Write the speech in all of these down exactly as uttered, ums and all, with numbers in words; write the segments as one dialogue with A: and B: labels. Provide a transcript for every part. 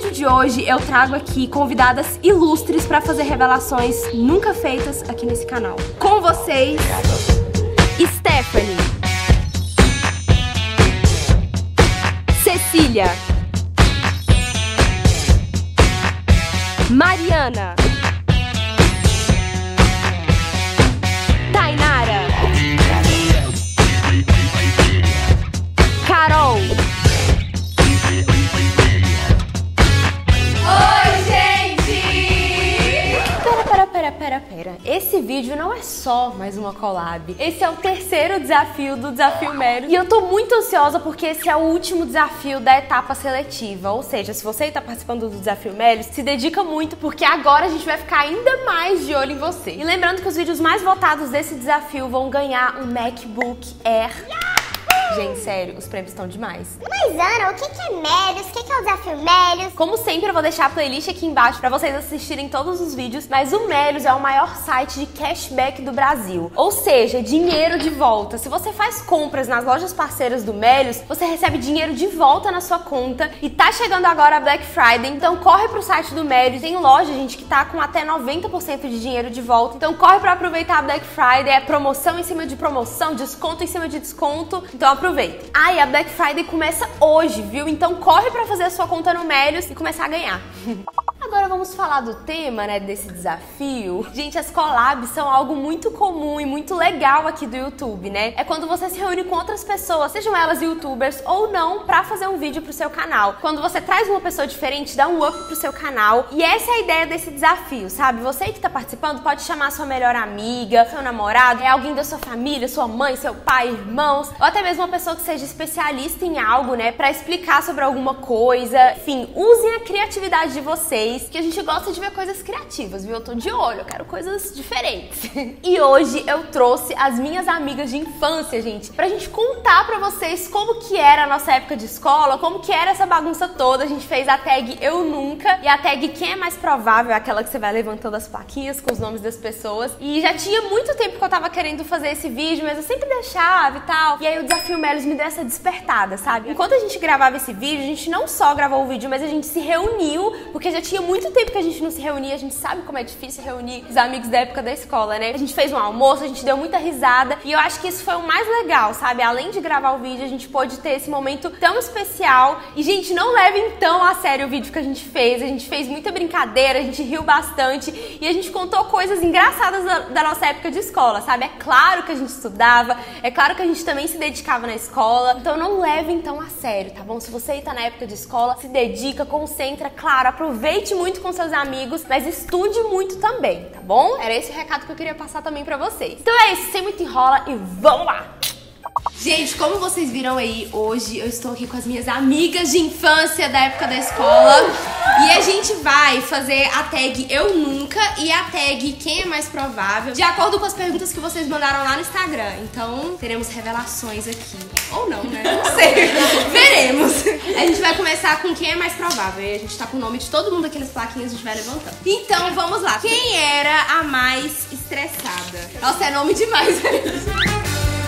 A: vídeo de hoje eu trago aqui convidadas ilustres pra fazer revelações nunca feitas aqui nesse canal. Com vocês, Stephanie, Cecília, Mariana, Tainara, Carol. Oi, gente! Pera, pera, pera, pera, pera. Esse vídeo não é só mais uma collab. Esse é o terceiro desafio do Desafio Meros. E eu tô muito ansiosa porque esse é o último desafio da etapa seletiva. Ou seja, se você tá participando do Desafio Meros, se dedica muito porque agora a gente vai ficar ainda mais de olho em você. E lembrando que os vídeos mais votados desse desafio vão ganhar um MacBook Air. Gente, sério, os prêmios estão demais.
B: Mas Ana, o que é Meros? O que é o Desafio Meros?
A: Como sempre, eu vou deixar a playlist aqui embaixo pra vocês assistirem todos os vídeos, mas o Meros é o maior site de cashback do Brasil. Ou seja, dinheiro de volta. Se você faz compras nas lojas parceiras do Meros, você recebe dinheiro de volta na sua conta. E tá chegando agora a Black Friday, então corre pro site do Meros. Tem loja, gente, que tá com até noventa por cento de dinheiro de volta. Então corre pra aproveitar a Black Friday, é promoção em cima de promoção, desconto em cima de desconto. Então aproveita. Ah, e a Black Friday começa hoje, viu? Então corre pra fazer a sua conta no Meros e começar a ganhar. Agora vamos falar do tema, né, desse desafio. Gente, as collabs são algo muito comum e muito legal aqui do YouTube, né? É quando você se reúne com outras pessoas, sejam elas youtubers ou não, pra fazer um vídeo pro seu canal. Quando você traz uma pessoa diferente, dá um up pro seu canal. E essa é a ideia desse desafio, sabe? Você que tá participando pode chamar sua melhor amiga, seu namorado, é alguém da sua família, sua mãe, seu pai, irmãos, ou até mesmo uma pessoa que seja especialista em algo, né, pra explicar sobre alguma coisa. Enfim, usem a criatividade de vocês, que a gente gosta de ver coisas criativas, viu? Eu tô de olho, eu quero coisas diferentes. E hoje eu trouxe as minhas amigas de infância, gente, pra gente contar pra vocês como que era a nossa época de escola, como que era essa bagunça toda. A gente fez a tag Eu Nunca e a tag Quem é Mais Provável, aquela que você vai levantando as plaquinhas com os nomes das pessoas. E já tinha muito tempo que eu tava querendo fazer esse vídeo, mas eu sempre deixava e tal. E aí o Desafio Meros me deu essa despertada, sabe? Enquanto a gente gravava esse vídeo, a gente não só gravou o vídeo, mas a gente se reuniu, porque já tinha muito tempo que a gente não se reunia, a gente sabe como é difícil reunir os amigos da época da escola, né? A gente fez um almoço, a gente deu muita risada e eu acho que isso foi o mais legal, sabe? Além de gravar o vídeo, a gente pôde ter esse momento tão especial. E, gente, não levem tão a sério o vídeo que a gente fez. A gente fez muita brincadeira, a gente riu bastante e a gente contou coisas engraçadas da, da nossa época de escola, sabe? É claro que a gente estudava, é claro que a gente também se dedicava na escola, então não levem tão a sério, tá bom? Se você tá na época de escola, se dedica, concentra, claro, aproveite muito com seus amigos, mas estude muito também, tá bom? Era esse o recado que eu queria passar também pra vocês. Então é isso, sem muito enrola e vamos lá! Gente, como vocês viram aí, hoje eu estou aqui com as minhas amigas de infância da época da escola e a gente vai fazer a tag Eu Nunca e a tag Quem é Mais Provável, de acordo com as perguntas que vocês mandaram lá no Instagram. Então, teremos revelações aqui. Ou não, né? Não sei. Veremos. A gente vai começar com Quem é Mais Provável. E a gente tá com o nome de todo mundo aqui nas plaquinhas, a gente vai levantando. Então, vamos lá. Quem era a mais estressada? Nossa, é nome demais, né?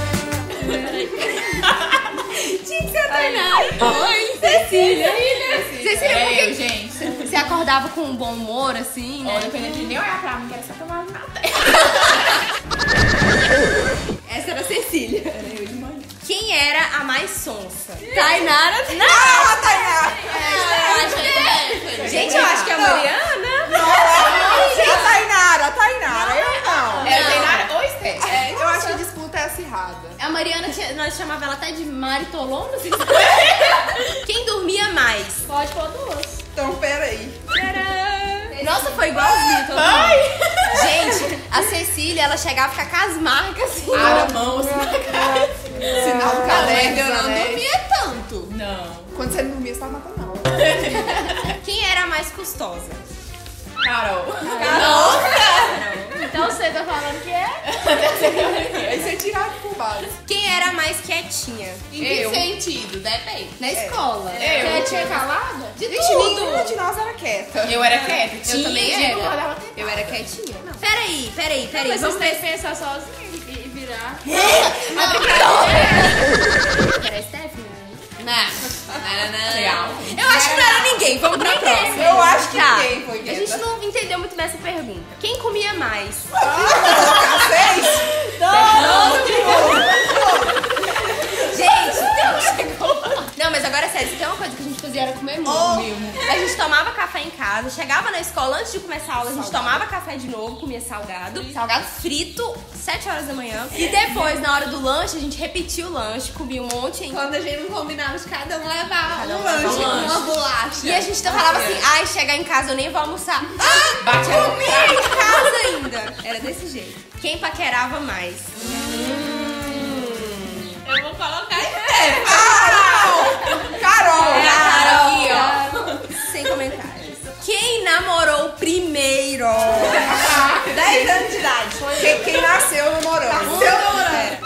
A: Tinha que ser a Tainara. Oi, Cecília. Cecília, por que,
C: gente?
A: Você acordava com um bom humor, assim, né?
C: Ó, dependendo de nem olhar pra mim, que era só tomar na
A: Essa era a Cecília.
C: Era eu de manhã.
A: Quem era a mais sonsa? Tainara? Não,
C: Ah, Tainara!
A: É, gente, eu acho que é a Mariana.
C: Não, a Tainara, a Tainara, eu não.
A: É a
C: Tainara ou Steph. É, eu acho que a disputa é acirrada.
A: A Mariana, nós chamava ela até de Maritolona. Quem dormia mais?
C: Pode pôr duas. Então, peraí.
A: Nossa, foi igualzinho todo mundo. Gente, a Cecília, ela chegava a ficar com as marcas assim.
C: Ah, a mão, assim, na cara. Sinal do calendário.
A: Eu não dormia tanto.
C: Não. Quando você não dormia, você tava matando aula.
A: Quem era a mais custosa?
C: Carol.
A: Carol.
D: Então você tá falando que é?
C: Aí você tirava por base.
A: Quem era a mais quietinha?
D: Em que sentido? Depende.
A: Na escola.
C: Eu.
D: Você tinha calada?
C: De Gente, nenhuma de nós era quieta.
D: Eu era quieta.
A: Eu também
D: tinha,
A: era. Eu era quietinha. Não. Peraí, peraí, peraí.
D: Mas
A: Vamos
D: você
A: ver.
D: tem que pensar sozinha e virar.
A: Era a Stephanie?
D: Não, não,
C: Real.
A: Eu acho que não era ninguém. Vamos pra próxima.
C: Eu acho que
A: Tá.
C: ninguém foi
A: A
C: quieta.
A: gente não entendeu muito bem essa pergunta. Quem comia mais?
C: Vocês?
A: Gente, então... Não, mas agora é sério, se tem uma coisa que a gente fazia era comer muito. A gente tomava café em casa, chegava na escola, antes de começar a aula, a gente tomava café de novo, comia salgado, salgado frito, sete horas da manhã. E depois, na hora do lanche, a gente repetia o lanche, comia um monte ainda.
D: Quando a gente não combinava de cada um levar
A: Cada um
D: um
A: levava
D: lanche,
A: um lanche.
D: uma bolacha.
A: E a gente falava assim, ai, chegar em casa eu nem vou almoçar. Ah, bate comi em casa ainda. Era desse jeito. Quem paquerava mais?
D: Eu vou colocar em
C: Carol! Carol!
A: É a Carol aqui, ó. Sem comentários. Quem namorou primeiro?
C: dez anos de idade. Quem, quem nasceu namorando.
A: Nasceu namorando.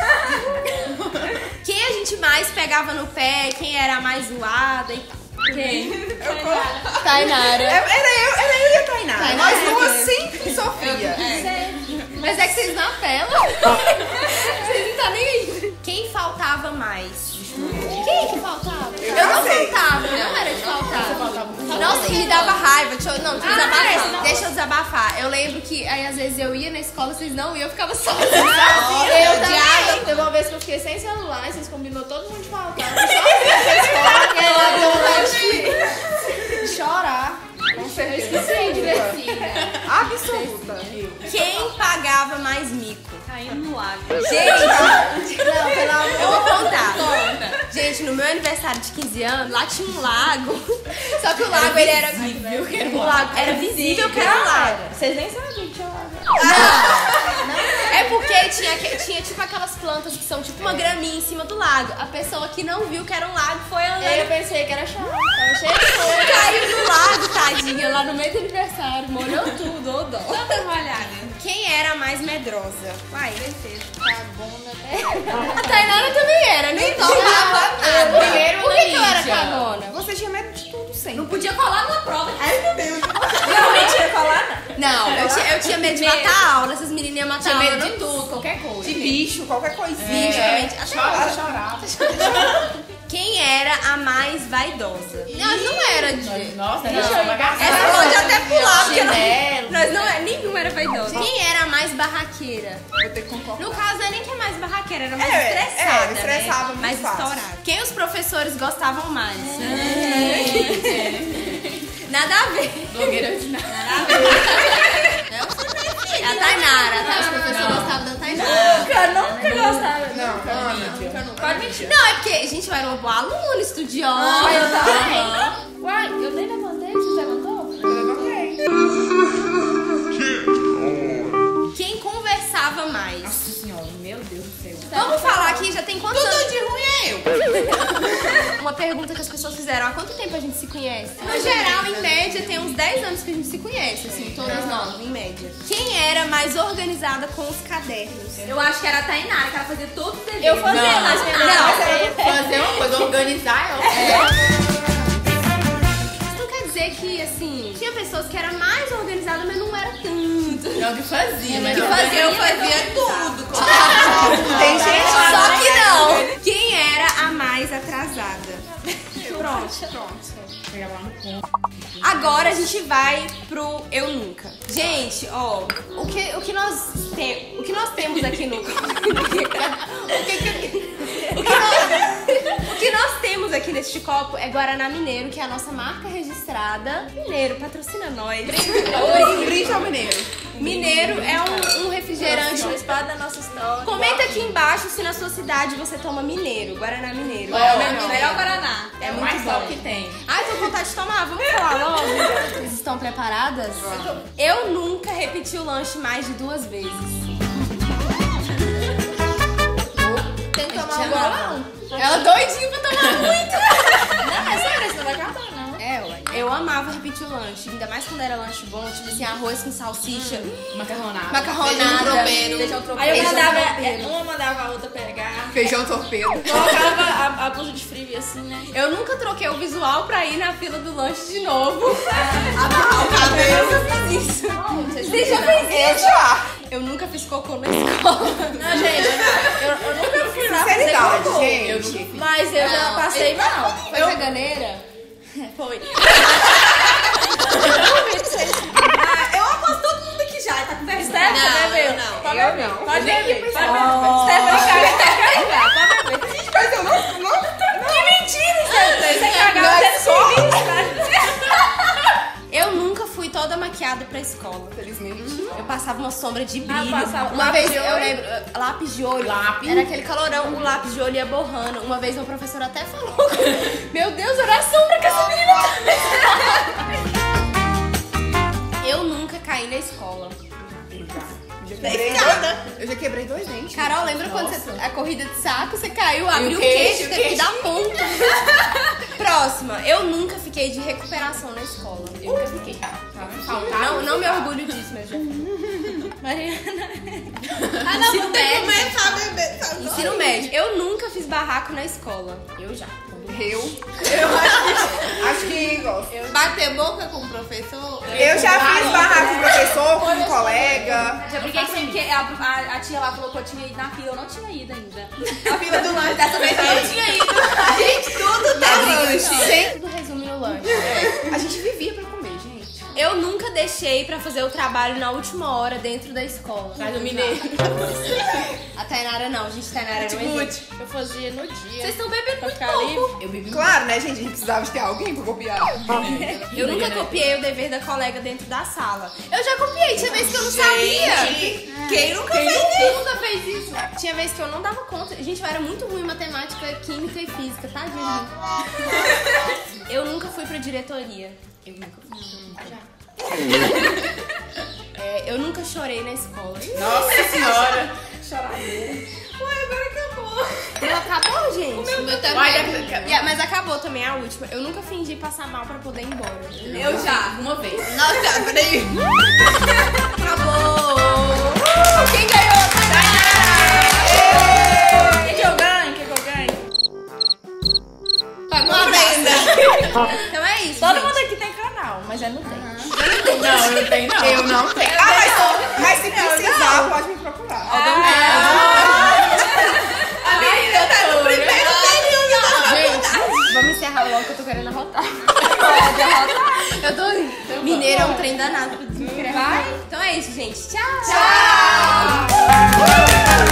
A: Quem a gente mais pegava no pé? Quem era a mais zoada e tal? Quem?
C: Eu colo-
A: Tainara.
C: Era eu, era eu e a Tainara.
A: Tainara.
C: Nós duas sempre Sofia.
A: Mas é que vocês não apelam. Vocês não tá nem aí. Quem faltava mais? Quem que faltava? Eu não
C: sei.
A: faltava, eu não era de faltar. Nossa, e me dava raiva. Deixa eu, não, deixa eu desabafar. Deixa eu desabafar. Eu lembro que aí às vezes eu ia na escola, vocês não iam, eu ficava sozinha.
D: Eu também. Teve uma vez que eu fiquei sem celular, vocês combinou todo mundo de faltar. Eu ela deu vontade de chorar.
C: Com certeza.
D: Esqueci de divertir.
C: Absoluta.
A: Quem pagava mais mico?
D: Caindo no lago.
A: Gente,
D: Não, pelo amor
A: eu vou contar. Gente, no meu aniversário de quinze anos, lá tinha um lago. Só que o lago ele era visível. O lago era visível que era um lago.
D: Vocês nem sabiam que tinha lago.
A: É porque tinha, que- tinha tipo aquelas plantas que são tipo uma graminha em cima do lago. A pessoa que não viu que era um lago foi
D: Eu
A: andando.
D: pensei que era chato. Tava cheio de folha.
A: Caiu no lago, tadinha, lá no meio do aniversário. Molhou tudo, ô dó.
D: Toda molhada.
A: Quem era a mais medrosa? Uai, certeza.
D: Cagona.
A: A Tainara também era, nem tomava nada.
D: primeiro
A: Por que, que eu
D: Ana
A: era
D: Lídia.
A: cagona?
C: Você tinha medo de tudo sempre.
D: Não podia colar na prova.
C: Ai, meu Deus.
D: Realmente ia colar, não.
A: Não, eu tinha, eu tinha medo de
D: Medo.
A: matar a aula, essas meninas iam matar
D: Tinha
A: a aula.
D: medo de
A: não-
D: tudo, qualquer coisa.
C: De bicho, qualquer coisinha.
A: Bicho, realmente. Até
D: Chorava,
A: hoje.
D: chorava.
A: Quem era a mais vaidosa? Nós não era de...
D: Nossa,
A: Deixa
D: não,
A: eu-
D: bagaceira.
A: Essa pode até pular, porque nós,
D: Chinelo.
A: nós não é, nenhuma era vaidosa. Quem era a mais barraqueira?
C: Vou ter que concordar.
A: No caso, não é nem que é mais barraqueira, era mais
C: É,
A: estressada.
C: é, estressava
A: né?
C: muito
A: Mais
C: fácil.
A: estourada. Quem os professores gostavam mais? Nada a ver.
D: Blogueira original.
A: É a Tainara, tá? Os professores gostavam da Tainara.
D: Nunca, nunca gostava.
C: Não, Ana.
D: Pode mentir.
A: Não, é porque, gente, eu era uma boa aluna, estudiosa.
D: Ah, eu também.
A: Aham.
D: Uai, eu nem levantei, você levantou?
C: Eu levantei.
A: Quem conversava mais?
C: Nossa senhora, meu Deus do céu.
A: Vamos falar aqui, já tem quantos anos?
C: Tudo de ruim é eu.
A: Uma pergunta que as pessoas fizeram, há quanto tempo a gente se conhece? No geral, em média, tem uns dez anos que a gente se conhece, assim, todas nós, em média. Quem era mais organizada com os cadernos?
E: Eu acho que era a Tainara, que ela fazia todos os deveres.
D: Eu fazia,
E: Não,
D: mas
E: não,
D: minha
E: não.
D: não. Fazer uma coisa, organizar, eu
A: Isso não quer dizer que, assim, tinha pessoas que eram mais organizadas, mas não era tanto.
D: não que fazia, mas
A: Que
D: eu
A: fazia, eu
D: fazia.
A: fazia tudo.
C: Tem gente
A: Só que não. Quem era a mais atrasada? Pronto.
C: Pronto.
A: Agora a gente vai pro Eu Nunca. Gente, ó, o que, o que nós temos, o que nós temos aqui no o que, que- o que nós, o que nós temos aqui neste copo é Guaraná Mineiro, que é a nossa marca registrada. Mineiro, patrocina nós.
C: brinde ao mineiro.
A: Mineiro é um, um refrigerante.
D: O espaço da nossa história.
A: Comenta aqui embaixo se na sua cidade você toma Mineiro, Guaraná Mineiro.
D: É o melhor.
E: Melhor Guaraná.
A: É
D: É o
A: muito
D: mais
A: bom.
D: top que tem.
A: Ai, tô com vontade de tomar. Vamos falar logo? Vocês estão preparadas? Eu nunca repeti o lanche mais de duas vezes.
D: Tem que tomar um bolão.
A: Ela doidinha pra tomar muito.
D: Não, é sério, você não vai acabar, não.
A: É, ué. Eu amava repetir o lanche, ainda mais quando era lanche bom, tipo assim, arroz com salsicha,
D: Macarronada.
A: macarronada.
D: Feijão tropeiro.
A: Feijão tropeiro.
D: Aí eu
A: Feijão
D: mandava,
A: tropeiro.
D: uma mandava a outra pegar.
C: Feijão torpedo.
D: Colocava a, a blusa de frio assim, né?
A: Eu nunca troquei o visual pra ir na fila do lanche de novo.
C: Amarrar o cabelo.
A: Eu nunca fiz isso. Você já fez
C: Eu já.
A: Eu nunca fiz cocô na escola.
D: Não, gente, eu, eu nunca fui lá fazer
C: Sinceridade,
D: cocô.
C: gente.
D: Mas eu já passei mal.
A: Foi
D: Eu-
A: caganeira?
D: Foi.
E: Ah, eu aposto todo mundo aqui já, tá com vergonha.
D: Steph,
A: Não,
D: bebeu?
A: eu não.
D: Pode
A: Eu
D: beber.
A: não.
D: Pode
A: Eu nem ia
D: beber.
A: pensar.
D: Pode beber. Steph, vem cá, vem cá, vem cá. Pode beber.
C: Gente, mas eu não... não...
D: Que mentira, Steph. Você cagar,
C: Não,
D: você
C: é
D: não
C: só-
A: Eu nunca fui toda maquiada pra escola.
C: Felizmente.
A: Eu passava uma sombra de brilho.
D: Ah, passava
A: uma
D: lápis
A: vez
D: de
A: eu
D: olho?
A: lembro, uh, lápis de olho.
C: Lápis?
A: Era aquele calorão, o lápis de olho ia borrando. Uma vez meu professor até falou: Meu Deus, era a sombra que essa menina tá. Eu nunca caí na escola.
C: Eu já quebrei dois, eu já quebrei dois dentes.
A: Carol, lembra quando você, a corrida de saco, você caiu, abriu o
C: queixo,
A: queixo,
C: o
A: teve que
C: queixo.
A: dar ponto. Próxima, eu nunca fiquei de recuperação na escola. Eu nunca fiquei. Não, não me orgulho disso, mas já fui.
D: Mariana.
E: Ah, não, vou ter que
A: médio.
E: começar a beber. tá?
A: Ensino médio. Eu nunca fiz barraco na escola. Eu já.
C: Eu? Eu acho que... Acho que gosto.
E: Bater boca com o professor?
C: Eu já fiz barraco com o professor, com um colega.
E: Já briguei com ele, porque a, a, a tia lá falou que eu tinha ido na fila, eu não tinha ido ainda. Na fila do lanche, dessa vez eu não tinha ido. Gente, tudo tá lanche.
A: Tudo resume no lanche.
C: A gente vivia pra comer, gente.
A: Eu nunca deixei pra fazer o trabalho na última hora dentro da escola.
D: Traz o mineiro.
A: A Tainara não, gente, Tainara não existe.
D: Eu fazia no dia.
A: Vocês estão bebendo
D: Pra
A: muito
D: ficar
A: pouco.
D: livre.
C: Eu vivi... Claro, né, gente? A gente precisava de ter alguém pra copiar.
A: Eu nunca copiei o dever da colega dentro da sala. Eu já copiei, tinha vez que eu não sabia.
E: Quem nunca
A: Quem
E: fez
A: nunca-
E: isso?
A: Quem nunca fez isso? Tinha vez que eu não dava conta. Gente, eu era muito ruim em matemática, química e física, tá, gente? Eu nunca fui pra diretoria. Eu nunca fui. É, eu nunca chorei na escola.
C: Nossa senhora.
A: Ué, agora acabou. Não acabou, gente? O meu,
E: também.
A: Yeah, mas acabou também a última. Eu nunca fingi passar mal pra poder ir embora.
E: Eu já, uma vez.
C: Nossa, peraí.
A: Acabou! Uh, quem ganhou?
D: Quer que eu ganhe? Quer que eu ganhe?
A: Pagou a venda. Então é isso.
D: Todo
A: gente.
D: mundo aqui tem canal, mas eu não tenho.
C: Não, não tem não. Eu não tenho. Ah, mas, mas se precisar, pode me procurar.
E: Amiga, tá no primeiro período da
A: Gente, vamos encerrar logo que eu tô querendo arrotar. Eu tô. Mineiro é um trem danado pra desencrever. Então é isso, gente. Tchau!
C: Tchau!